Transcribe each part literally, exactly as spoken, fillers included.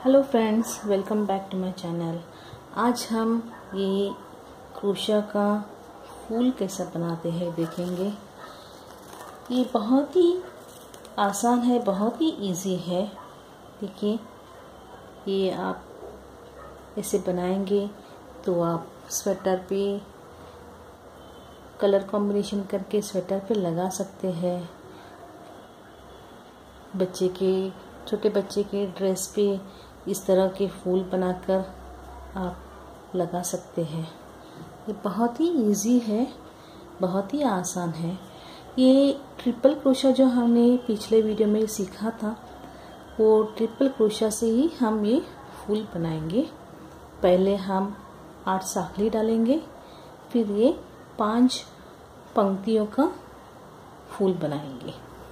Hello friends, welcome back to my channel. आज हम ये क्रोशा का फूल कैसा बनाते हैं देखेंगे। ये बहुत ही आसान है, बहुत ही इजी है। देखिए, ये आप ऐसे बनाएंगे तो आप स्वेटर पे कलर कॉम्बिनेशन करके स्वेटर पे लगा सकते हैं। बच्चे के छोटे बच्चे के ड्रेस पे इस तरह के फूल बनाकर आप लगा सकते हैं। ये बहुत ही इजी है, बहुत ही आसान है। ये ट्रिपल क्रोशा जो हमने पिछले वीडियो में सीखा था, वो ट्रिपल क्रोशा से ही हम ये फूल बनाएंगे। पहले हम आठ साखली डालेंगे, फिर ये पांच पंक्तियों का फूल बनाएंगे।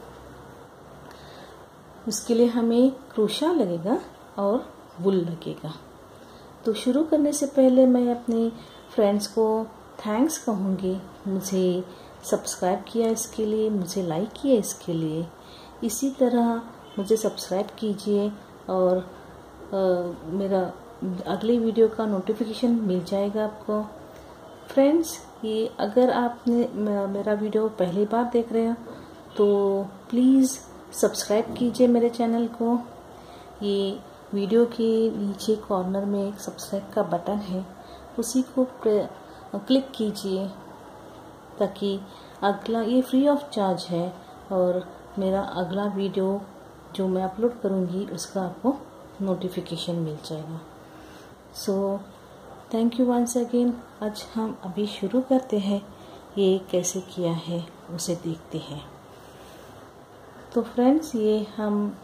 उसके लिए हमें क्रोशा लगेगा और वूल लगेगा। तो शुरू करने से पहले मैं अपने फ्रेंड्स को थैंक्स कहूँगी, मुझे सब्सक्राइब किया इसके लिए, मुझे लाइक किया इसके लिए। इसी तरह मुझे सब्सक्राइब कीजिए और आ, मेरा अगले वीडियो का नोटिफिकेशन मिल जाएगा आपको। फ्रेंड्स, ये अगर आपने मेरा वीडियो पहली बार देख रहे हो तो प्लीज़ सब्सक्राइब कीजिए मेरे चैनल को। ये वीडियो के नीचे कॉर्नर में एक सब्सक्राइब का बटन है, उसी को क्लिक कीजिए ताकि अगला, ये फ्री ऑफ चार्ज है और मेरा अगला वीडियो जो मैं अपलोड करूँगी उसका आपको नोटिफिकेशन मिल जाएगा। So thank you once again. आज हम अभी शुरू करते हैं, ये कैसे किया है उसे देखते हैं। तो फ्रेंड्स, ये हम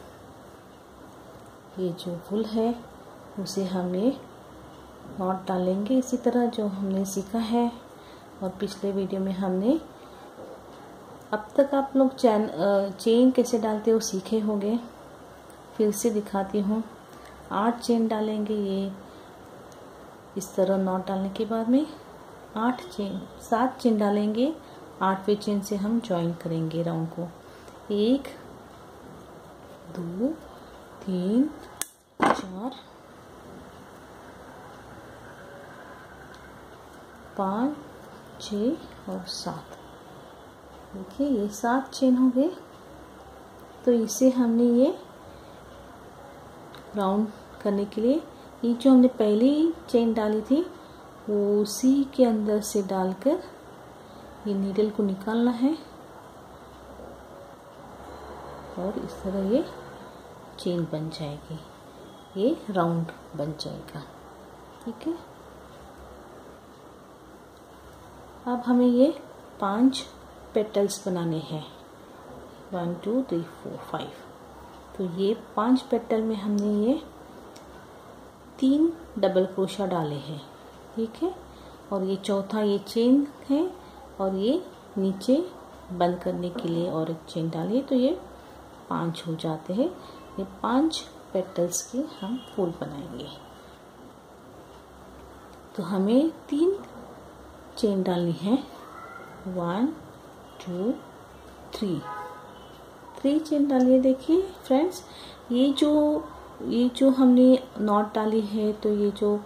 ये जो फूल है उसे हम ये नॉट डालेंगे इसी तरह जो हमने सीखा है। और पिछले वीडियो में हमने, अब तक आप लोग चैन चेन कैसे डालते हो सीखे होंगे। फिर से दिखाती हूँ। आठ चेन डालेंगे, ये इस तरह नॉट डालने के बाद में आठ चेन सात चेन डालेंगे। आठवें चेन से हम ज्वाइन करेंगे राउंड को। एक, दो, तीन, चार, पाँच, छः और सात। देखिए, ये सात चेन हो गए। तो इसे हमने ये राउंड करने के लिए, ये जो हमने पहली चेन डाली थी वो उसी के अंदर से डालकर ये नीडल को निकालना है और इस तरह ये चेन बन जाएगी, ये राउंड बन जाएगा। ठीक है, अब हमें ये पांच पेटल्स बनाने हैं। One two three four five. तो ये पांच पेटल में हमने ये तीन डबल क्रोशा डाले हैं। ठीक है, और ये चौथा ये चेन है और ये नीचे बंद करने के लिए और एक चेन डाली है, तो ये पांच हो जाते हैं। ये पांच पेटल्स के हम फूल बनाएंगे। तो हमें तीन चेन डालनी है। One two three three chain डालिए। देखिए फ्रेंड्स, ये जो ये जो हमने नॉट डाली है, तो ये जो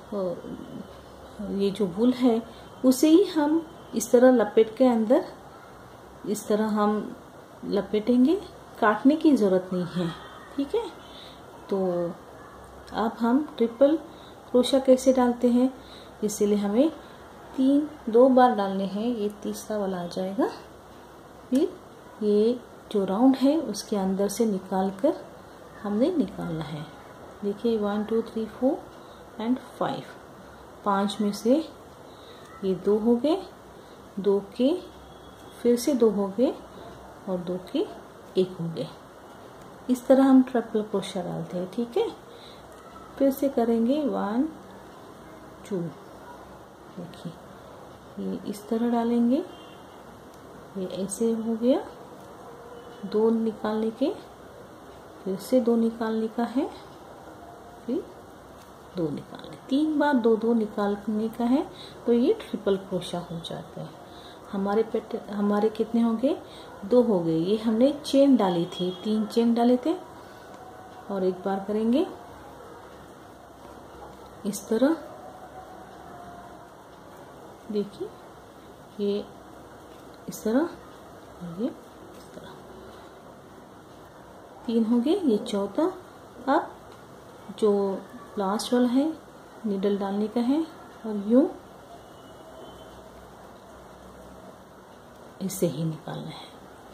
ये जो वूल है उसे ही हम इस तरह लपेट के अंदर इस तरह हम लपेटेंगे, काटने की ज़रूरत नहीं है। ठीक है, तो अब हम ट्रिपल क्रोशा कैसे डालते हैं, इसीलिए हमें तीन दो बार डालने हैं। ये तीसरा वाला आ जाएगा। फिर ये जो राउंड है उसके अंदर से निकाल कर हमने निकालना है। देखिए, one two three four and five. पाँच में से ये दो हो गए, दो के फिर से दो हो गए और दो के एक हो गए। इस तरह हम ट्रिपल क्रोशा डालते हैं। ठीक है, फिर से करेंगे। वन टू, देखिए ये इस तरह डालेंगे। ये ऐसे हो गया, दो निकालने के, फिर से दो निकालने का है, फिर दो निकालने, तीन बार दो दो निकालने का है। तो ये ट्रिपल क्रोशा हो जाता है। हमारे पेट हमारे कितने हो गए? दो हो गए। ये हमने चेन डाली थी, तीन चेन डाले थे। और एक बार करेंगे। इस तरह देखिए, ये इस तरह, ये इस तरह, तीन हो गए। ये चौथा। अब जो लास्ट वाला है नीडल डालने का है और यूं इसे ही निकालना है।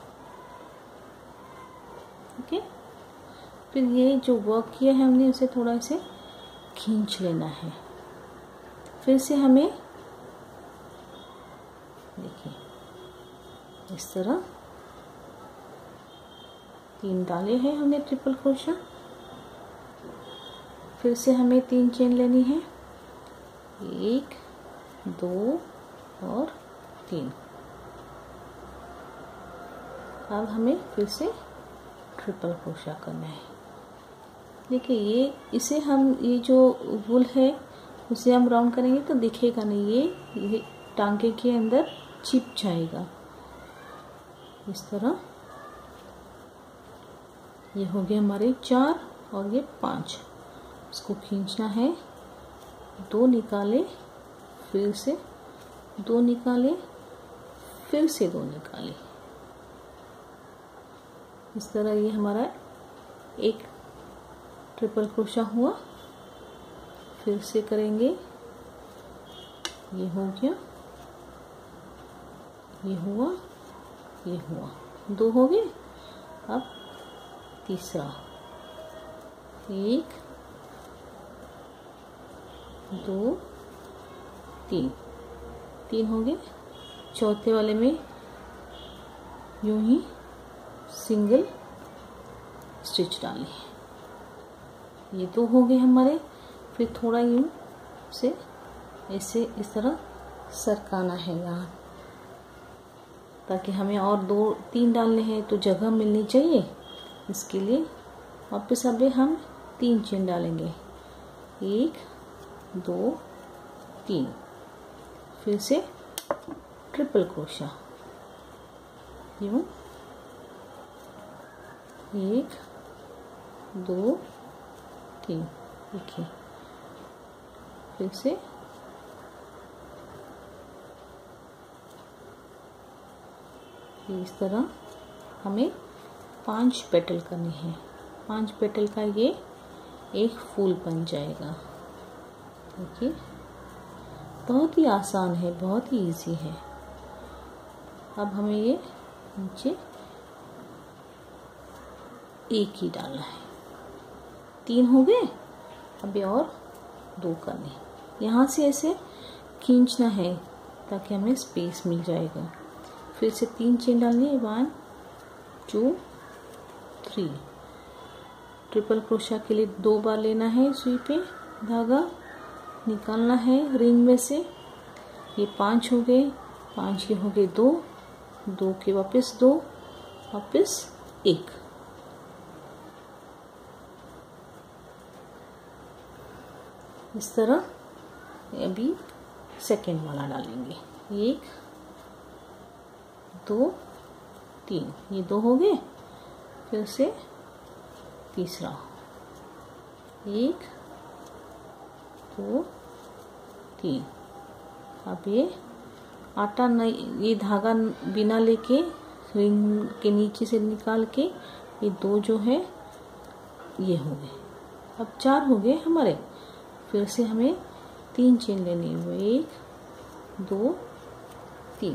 ओके, फिर ये जो वर्क किया है हमने उसे थोड़ा से खींच लेना है। फिर से हमें देखिए इस तरह तीन डाले हैं हमने ट्रिपल क्रोशा। फिर से हमें तीन चेन लेनी है, एक, दो और तीन। अब हमें फिर से ट्रिपल क्रोशा करना है। देखिए ये इसे हम ये जो वूल है उसे हम राउंड करेंगे तो दिखेगा नहीं, ये ये टांके के अंदर चिप जाएगा। इस तरह ये हो गए हमारे चार और ये पांच। इसको खींचना है, दो निकाले, फिर से दो निकाले, फिर से दो निकाले। इस तरह ये हमारा एक ट्रिपल क्रोशा हुआ। फिर से करेंगे, ये हो गया, ये हुआ, ये हुआ, दो हो गए। अब तीसरा, एक, दो, तीन, तीन हो गए। चौथे वाले में यूं ही सिंगल स्टिच डालें। ये दो हो गए हमारे। फिर थोड़ा यूं से ऐसे इस तरह सरकाना है यहाँ, ताकि हमें और दो तीन डालने हैं तो जगह मिलनी चाहिए। इसके लिए वापस अभी हम तीन चेन डालेंगे, एक, दो, तीन। फिर से ट्रिपल क्रोशा, यूं एक, दो, तीन। देखिए फिर से इस तरह हमें पांच पेटल करनी है। पांच पेटल का ये एक फूल बन जाएगा। देखिए बहुत ही आसान है, बहुत ही इजी है। अब हमें ये नीचे एक ही डालना है। तीन हो गए, अभी और दो करने। यहाँ से ऐसे खींचना है ताकि हमें स्पेस मिल जाएगा। फिर से तीन चेन डालनी है, one, two, three. Triple crochet के लिए दो बार लेना है, सुई पे धागा निकालना है रिंग में से। ये पांच हो गए, पांच के हो गए दो, दो के वापस दो, वापस एक। इस तरह अभी सेकेंड वाला डालेंगे, एक, दो, तीन। ये दो हो गए। फिर से तीसरा, एक, दो, तीन। अब ये आटा नहीं, ये धागा बिना लेके रिंग के नीचे से निकाल के ये दो जो है ये हो गए। अब चार हो गए हमारे। फिर से हमें तीन चेन लेनी है, एक, दो, तीन।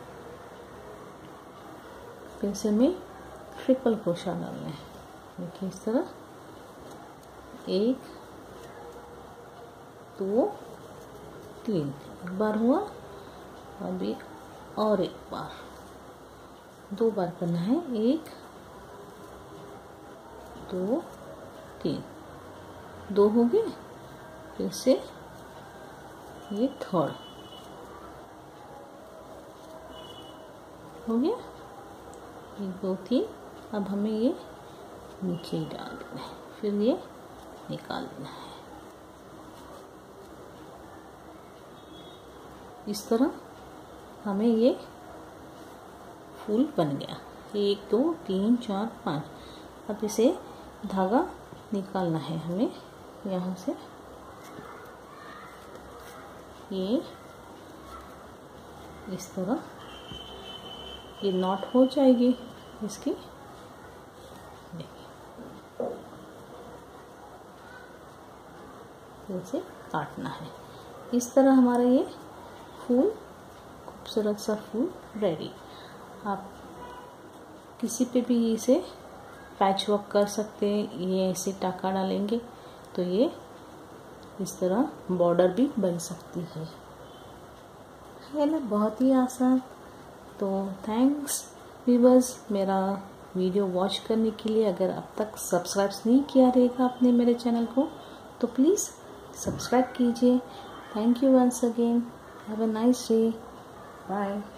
फिर से हमें ट्रिपल क्रोशा डालना है। देखिए इस तरह, एक, दो, तीन। एक बार हुआ, अभी और एक बार, दो बार करना है, एक, दो, तीन। दो हो गए। फिर से ये थर्ड हो गया, एक, दो, तीन। अब हमें ये नीचे ही डाल देना है, फिर ये निकाल देना है। इस तरह हमें ये फूल बन गया। एक, दो, तीन, चार, पाँच। अब इसे धागा निकालना है हमें यहाँ से। ये इस तरह ये नॉट हो जाएगी इसकी। इसे काटना है। इस तरह हमारा ये फूल, खूबसूरत सा फूल रेडी। आप किसी पे भी इसे पैच वर्क कर सकते हैं। ये ऐसे टाका डालेंगे तो ये इस तरह बॉर्डर भी बन सकती है। है ना, बहुत ही आसान। तो थैंक्स व्यूअर्स मेरा वीडियो वॉच करने के लिए। अगर अब तक सब्सक्राइब नहीं किया रहेगा आपने मेरे चैनल को तो प्लीज़ सब्सक्राइब कीजिए। Thank you once again. Have a nice day. Bye.